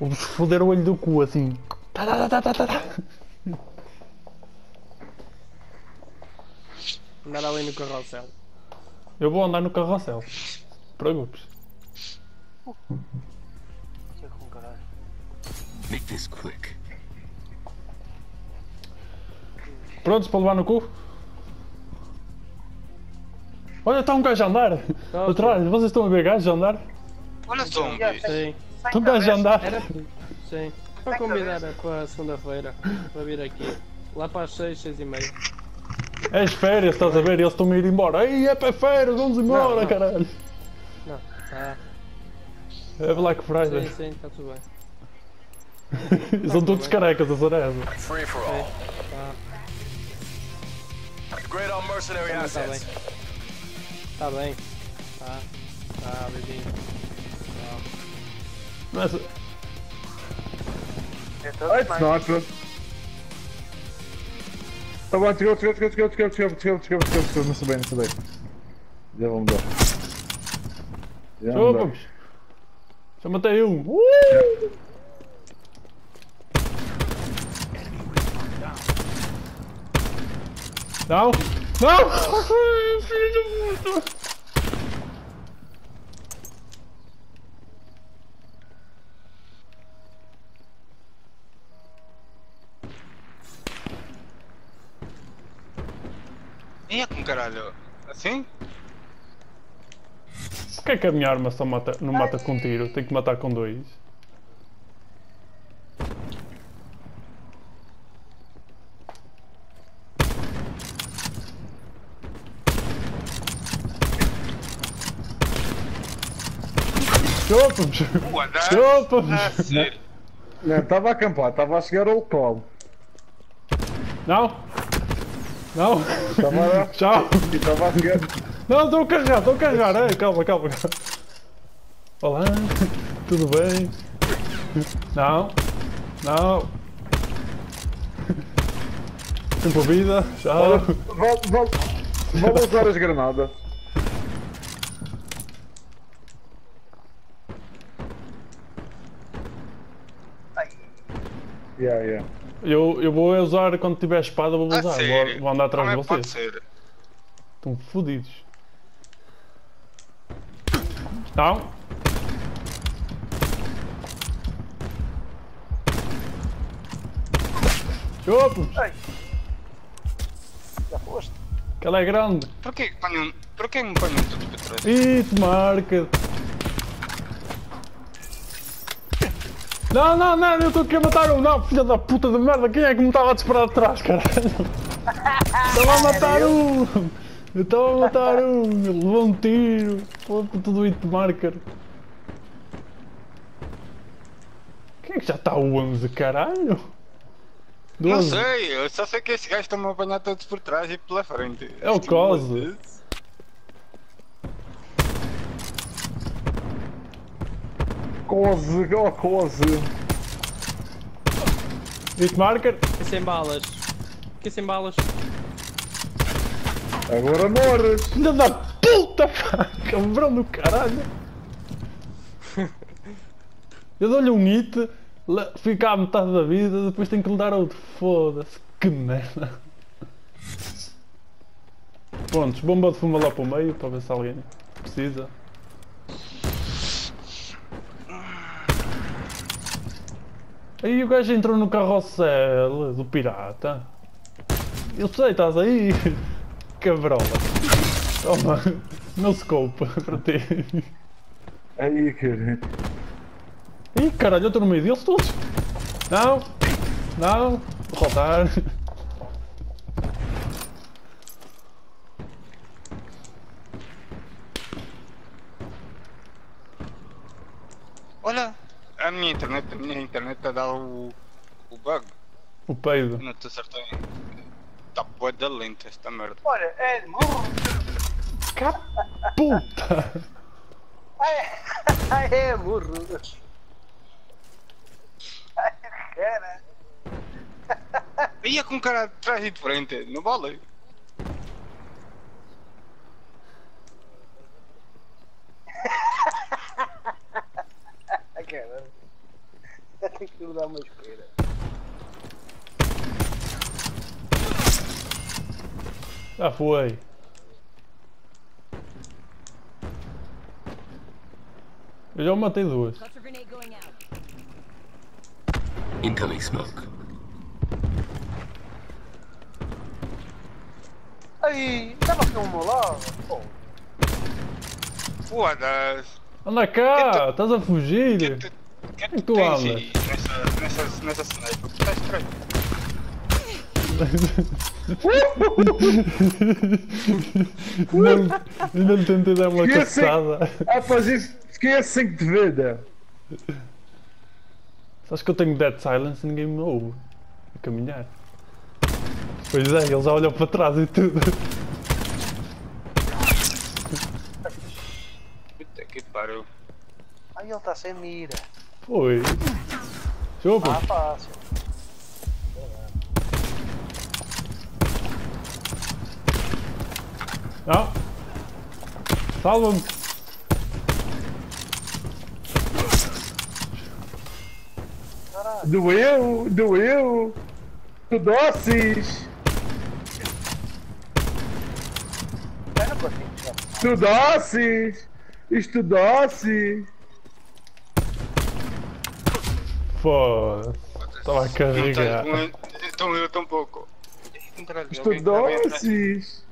vou foder o olho do cu assim. Tá. Andar ali no carrossel. Eu vou andar no carrossel. Preocupes. Sei com caralho. Make this quick. Prontos para levar no cu? Olha, está um gajo a andar. Atrás, vocês estão a ver gajos a andar? Olha zombies. Sim, Está um gajo a andar. era. Sim. Para convidar para segunda-feira. Para vir aqui. Lá para as 6, 6 e meia. É as férias, estás a ver? Eles estão a ir embora. Ei, é para férias, vamos embora, Não. caralho. Não, tá. É Black Friday. Sim, está tudo bem. São todos carecas a Sarasa. Free for all. Tá. Upgrade all mercenary Também está bem. assets. Está bem. Tá. Tá, beijinho. Tchau. Mas, Então, Ai, sniper. Tá bom, chegou, não sei bem. Já vamos dar. Já vamos dar. vamos. Já matei um. Não! Não! Filho da puta! Ia com caralho. Assim? Porquê que a minha arma só mata, não mata com tiro? Tem que matar com dois. Chupa-me! Chupa-me! Sério. Não, estava a acampar, estava a chegar ao local. Não! Não! Estava Tchau! e estava a chegar. Não, estou a carregar! Ei, calma. Olá, tudo bem? Não! Tempo vida, tchau! Vou usar as granadas. Yeah. Eu vou usar quando tiver espada, vou usar. Sério? Vou andar atrás de Não é, pode vocês. ser. Estão fodidos. Não? Chupa! Ai. Já foste? Que ela é grande. Porquê que me ponham tudo para trás? Ih, te marca. Não, eu estou aqui a matar um. Não, filha da puta de merda, quem é que me estava a disparar de trás, caralho? Estava a matar um. Eu estava a matar um. Ele levou um tiro. Pô, tudo hit marker. Quem é que já está o 11, caralho? Não 12. sei, eu só sei que esses gajos estão-me a apanhar todos por trás e pela frente. É o Cose. Cose. Hit marker. Fiquei sem balas. Agora morres. Filha da puta, pá. Cabrão do caralho. Eu dou-lhe um hit, fica à metade da vida, depois tenho que lhe dar outro. Foda-se, que merda. Prontos, bomba de fumo lá para o meio, para ver se alguém precisa. Aí o gajo entrou no carrossel do pirata. Eu sei, estás aí. Cabrola. Toma, no scope para ti. Aí, cara. Ih, caralho, eu estou no meio deles todos. Não, derrotar. Olha, a minha internet a dar o bug. O peido. Não te acertei. Está bué da lenta esta merda. Olha, é burro. Puta! Ai, é burro. Ai, cara. Ia com um cara atrás e de frente, não vale? Ai, caramba. Aquilo dá uma isqueira. Já foi. Eu já matei duas. Cluster grenade going out. Incoming smoke. Ai, estava aqui ao meu lado. Pô, Foda-se. Anda cá, estás a fugir. Que que tu tens andas? aí nessa sniper? Está estranho. Ainda lhe tentei dar uma Esqueci. caçada. Ah, faz isso. Esquece 5 de vida. Sabes que eu tenho Dead Silence e ninguém me ouve a caminhar. Pois é, ele já olhou para trás e tudo. Puta que pariu. ai, ele está sem mira. Foi. Chupa. Ah, fácil. Não. Salva-me. Doeu, doeu. Tu doces. Vai no cantinho, já. Tu doces. Isto doce. Foda-se. Estava a carregar. Então eu tão pouco. Isto doces.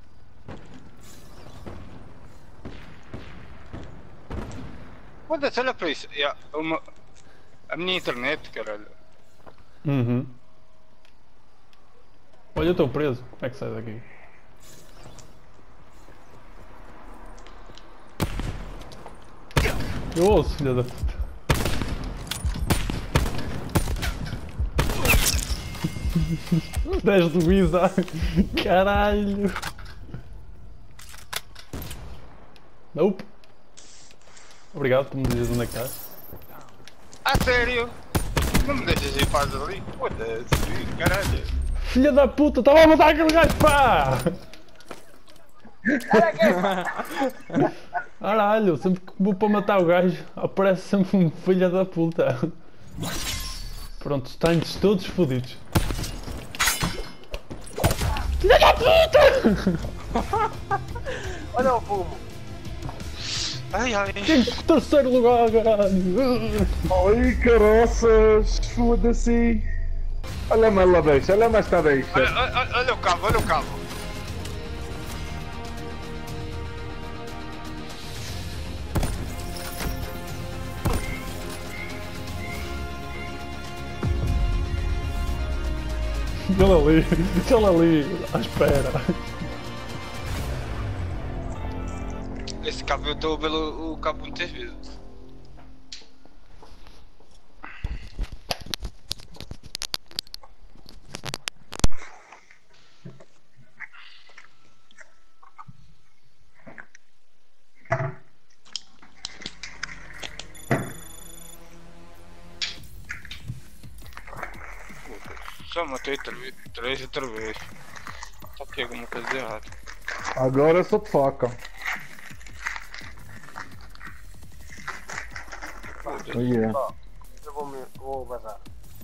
Foda-se, olha para isso. A minha internet, caralho. Uhum. Olha, eu estou preso. Como é que sai daqui? Eu ouço, filha da puta. Os 10 do Visa. Caralho. Nope. Obrigado por me dizer onde é que estás. Ah, sério? Não me deixas em paz ali? Foda-se, caralho. Filha da puta, estava a matar aquele gajo, pá! Caralho, sempre que vou para matar o gajo, aparece sempre um filha da puta. Pronto, estão todos fodidos. Filha da puta! Olha o fumo. Ai, ai. Terceiro lugar, caralho! Ai, caroças. Foda-se. Olha mais lá deixa, olha mais está deixa. Olha o cabo, olha o cabo. Ele ali, à espera. Esse cabo eu estou a ver o cabo muitas vezes. Já matei outra vez. Está aqui alguma coisa de errado. Agora só te faca. Aí é. Eu vou vazar.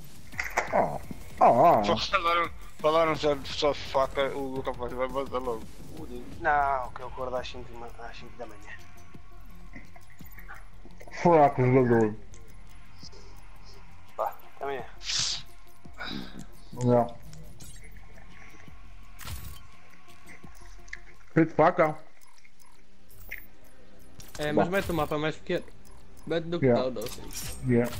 Falaram só faca, o rapaz vai vazar logo. Não, que eu acordo às 5 da manhã. Fraco jogador. Pá, amanhã. Não. Feito faca. É, mas mete o mapa mais pequeno. Mete do que Yeah. tal, assim. Yeah.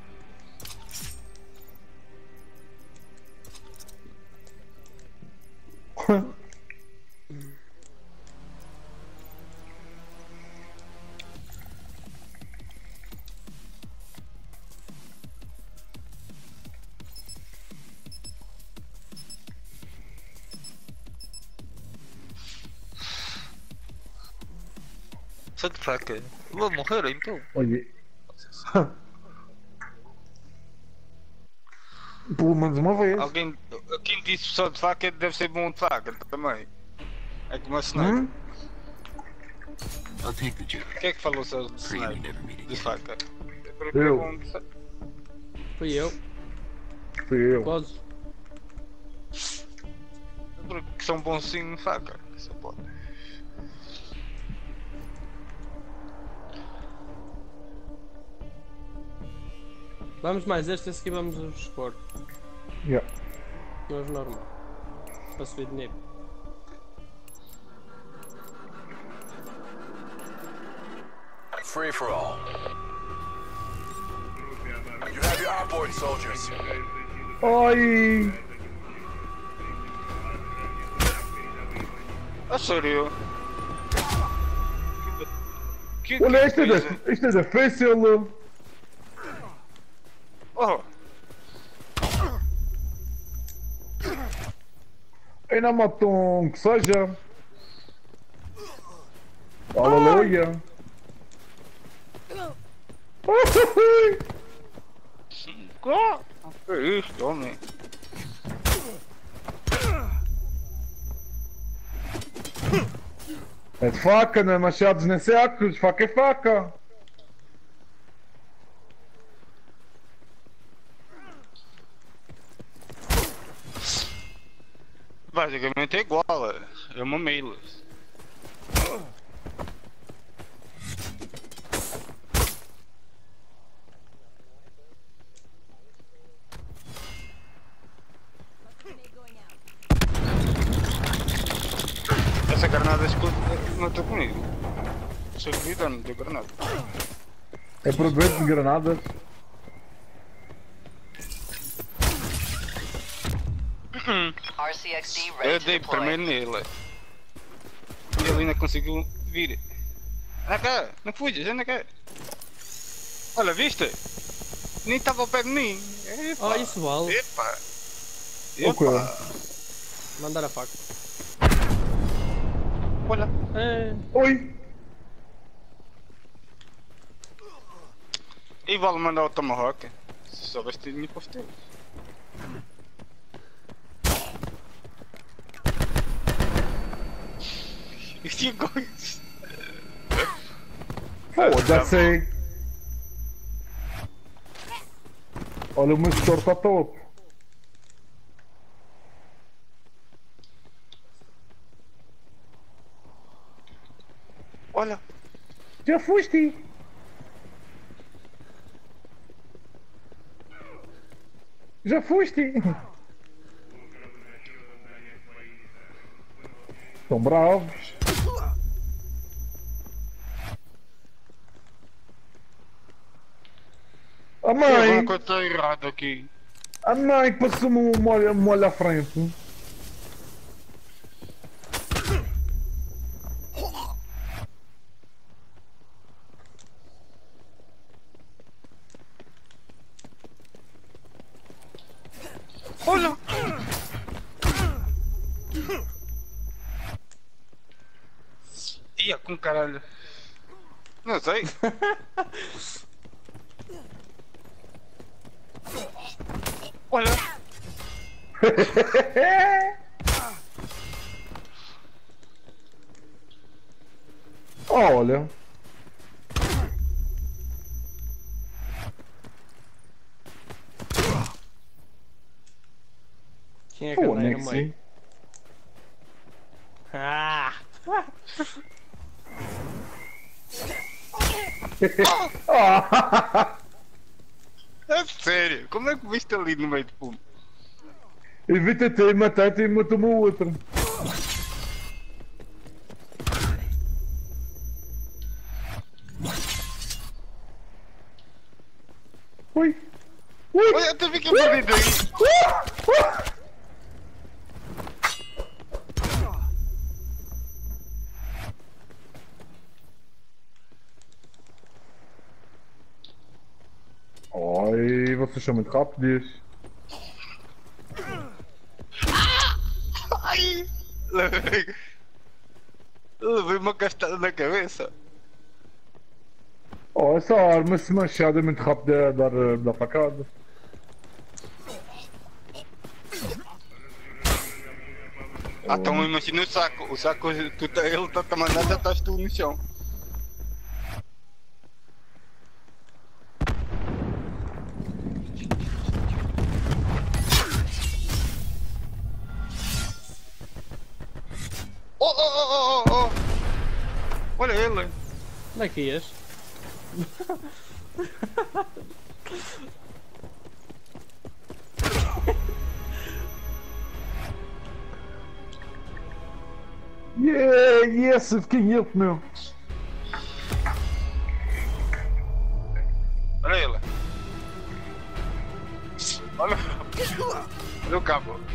Só de faca. Vou morrer então. Olha. Pelo menos uma vez. Alguém. Quem disse só de faca deve ser bom de faca também. É como a sniper. I'll take the job. Quem é que falou só de Afraid we sniper? never meet De again. faca. Eu. Bom de... Fui eu. Fui eu. Close. Porque são bonzinhos, faca. Só pode. Vamos mais este aqui vamos os expor. Yeah. Nós normal. Para subir de nível. Free for all. You have your onboard soldiers. Ai! A sério? Olha, isto é difícil. Oh, Ainda matou um que seja. Aleluia. que é isto, homem? É de faca, não é machados nem sacos. Faca é faca. Basicamente é igual, é uma mail. Essa granada não estou comigo. Servida não tem granada. É proveito de granadas. RCXD Eu ready to dei deploy. primeiro nele. E ele ainda conseguiu vir. Anda cá, não fujas, anda cá. Olha, viste? Nem estava ao pé de mim. Epa. Oh, isso vale. Epa. Ok. Epa. Mandar a faca. Olha. É. Oi! E vale mandar o Tomahawk. Se soubesse ter dinheiro para ter. Isto é coisa. Foda-se! Olha, o meu setor está top. Olha. Já foste? Já foste? Estão bravos. A Tem alguma mãe! coisa errada aqui. A mãe passou-me um molho à frente. Olha. Ia com caralho. Não sei. Olha. Olha. Quem é que Pô, anda aí nem no que meio? sim. Ah! Ah, É sério. Como é que viste ali no meio de fumo? evita-te, matei-te e matou-me o outro. Ui! Ui! Olha, até fiquei perdido aí. Ai, vocês são muito rápidos. Ai! Levei uma castada na cabeça. Oh, essa arma se machada é muito rápida a dar facada. Ah, então imagina o saco. O saco, ele está a mandar, já estás tu no chão. Oh! Olha ele! Onde é que ias? Yeah, yes, fiquei em ele, meu. Olha ele! Olha o cabo!